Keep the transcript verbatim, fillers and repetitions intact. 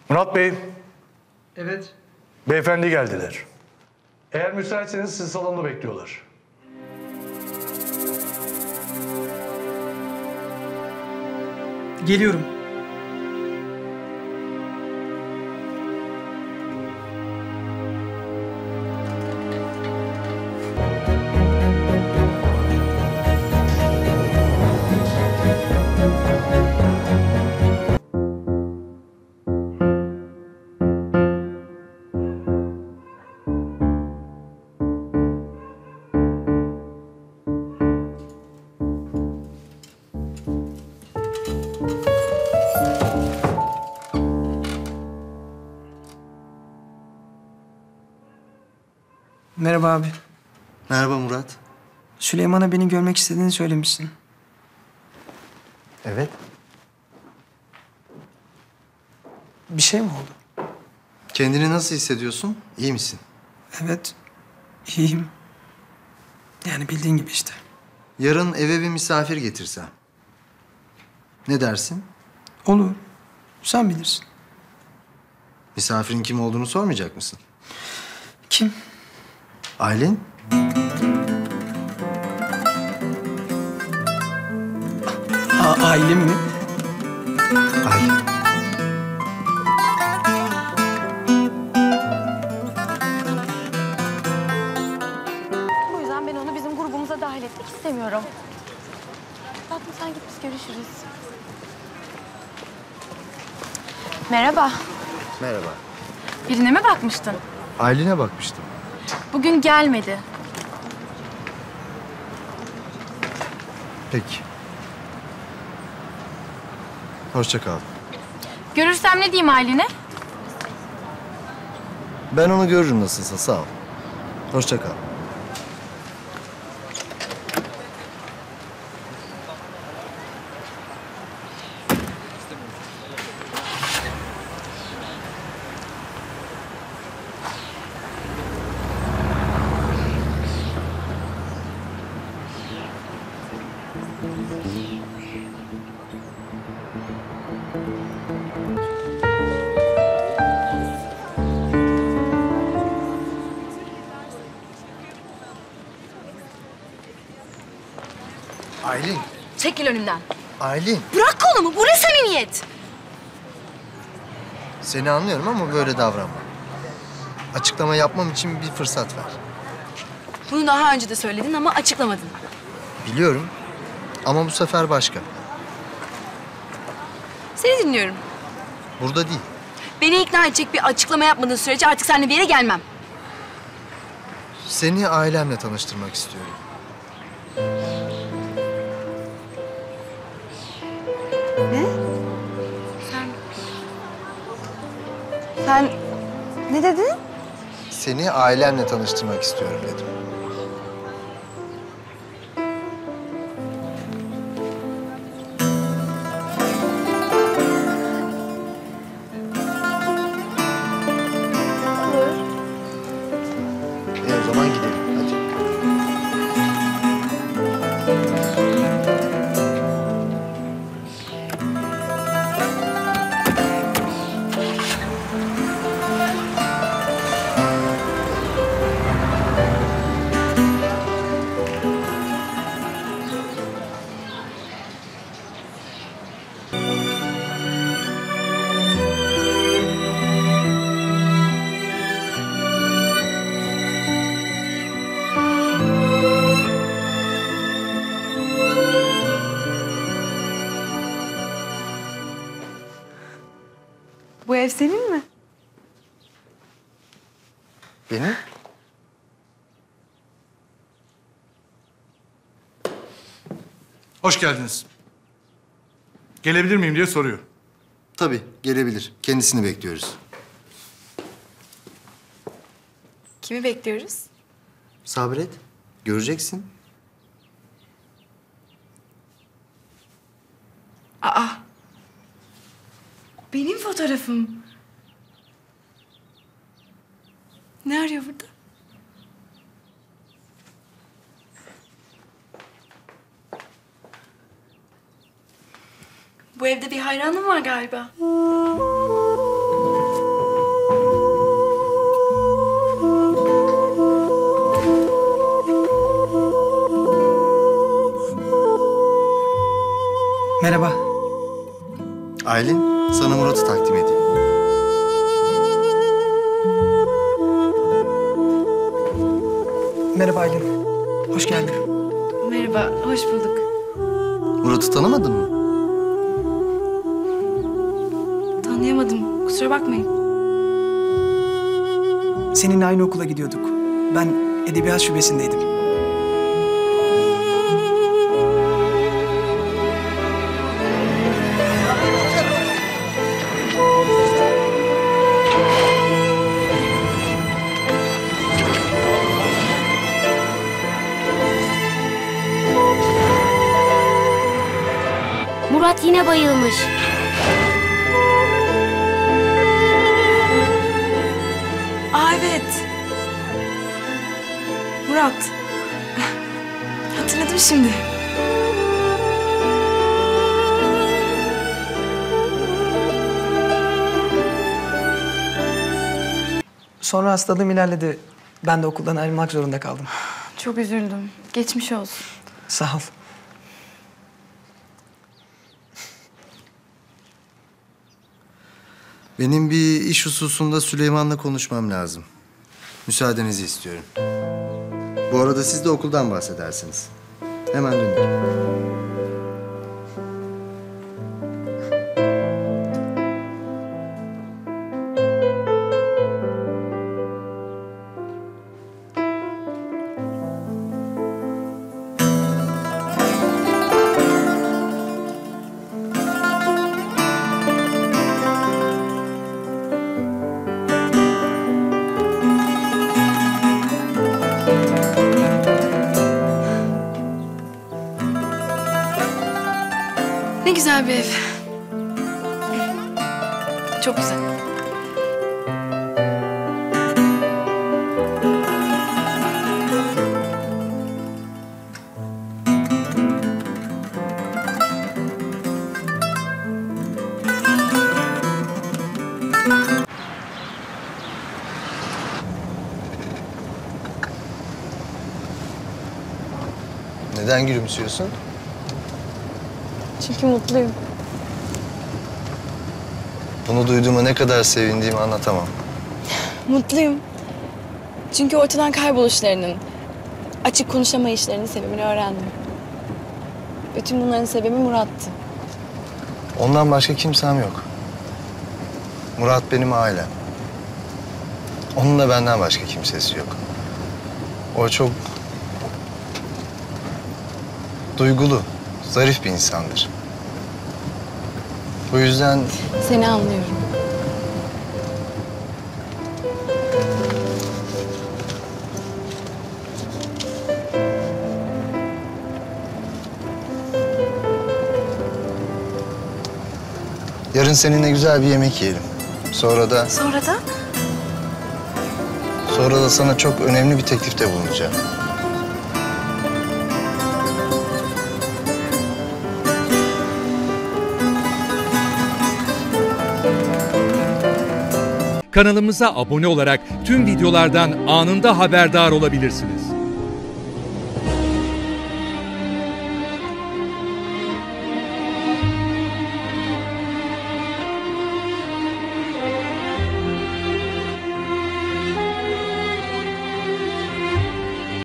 Murat Bey, Evet. beyefendi geldiler. Eğer müsaitseniz sizi salonda bekliyorlar. Geliyorum. Merhaba abi. Merhaba Murat. Süleyman'a beni görmek istediğini söylemişsin. Evet. Bir şey mi oldu? Kendini nasıl hissediyorsun? İyi misin? Evet, iyiyim. Yani bildiğin gibi işte. Yarın eve bir misafir getirsem. Ne dersin? Olur. Sen bilirsin. Misafirin kim olduğunu sormayacak mısın? Kim? Aylin? A ailem mi? Aylin. Bu yüzden ben onu bizim grubumuza dahil etmek istemiyorum. Tatlım sen git biz görüşürüz. Merhaba. Merhaba. Birine mi bakmıştın? Aylin'e bakmıştım. Bugün gelmedi. Peki. Hoşça kal. Görürsem ne diyeyim Aylin'e? Ben onu görürüm nasılsa, sağ ol. Hoşça kal. Aylin, Çekil önümden. Aylin. Bırak kolumu. Bu ne samimiyet? Seni anlıyorum ama böyle davranma. Açıklama yapmam için bir fırsat ver. Bunu daha önce de söyledin ama açıklamadın. Biliyorum ama bu sefer başka. Seni dinliyorum. Burada değil. Beni ikna edecek bir açıklama yapmadığın sürece artık seninle bir yere gelmem. Seni ailemle tanıştırmak istiyorum. Ne? Sen... Sen... Ne dedin? Seni ailemle tanıştırmak istiyorum dedim. E o zaman gidelim. Hadi. Bu ev senin mi? Benim? Hoş geldiniz. Gelebilir miyim diye soruyor. Tabii, gelebilir. Kendisini bekliyoruz. Kimi bekliyoruz? Sabret, göreceksin. Aa. Benim fotoğrafım. Ne arıyor burada? Bu evde bir hayranım var galiba. Merhaba. Aylin, sana Murat'ı takdim edeyim. Merhaba Aylin. Hoş geldin. Merhaba, hoş bulduk. Murat'ı tanımadın mı? Tanıyamadım, kusura bakmayın. Seninle aynı okula gidiyorduk. Ben edebiyat şubesindeydim. Murat yine bayılmış. Aa evet. Murat. Hatırladım şimdi. Sonra hastalığım ilerledi. Ben de okuldan ayrılmak zorunda kaldım. Çok üzüldüm. Geçmiş olsun. Sağ ol. Benim bir iş hususunda Süleyman'la konuşmam lazım. Müsaadenizi istiyorum. Bu arada siz de okuldan bahsedersiniz. Hemen dönerim. Ne güzel bir ev. Çok güzel. Neden gülümsüyorsun? Çünkü mutluyum. Bunu duyduğuma ne kadar sevindiğimi anlatamam. Mutluyum. Çünkü ortadan kayboluşlarının, açık konuşamayışlarının sebebini öğrendim. Bütün bunların sebebi Murat'tı. Ondan başka kimsem yok. Murat benim ailem. Onun da benden başka kimsesi yok. O çok duygulu, zarif bir insandır. Bu yüzden Seni anlıyorum. yarın seninle güzel bir yemek yiyelim. Sonra da Sonra da? sonra da sana çok önemli bir teklifte bulunacağım. Kanalımıza abone olarak tüm videolardan anında haberdar olabilirsiniz.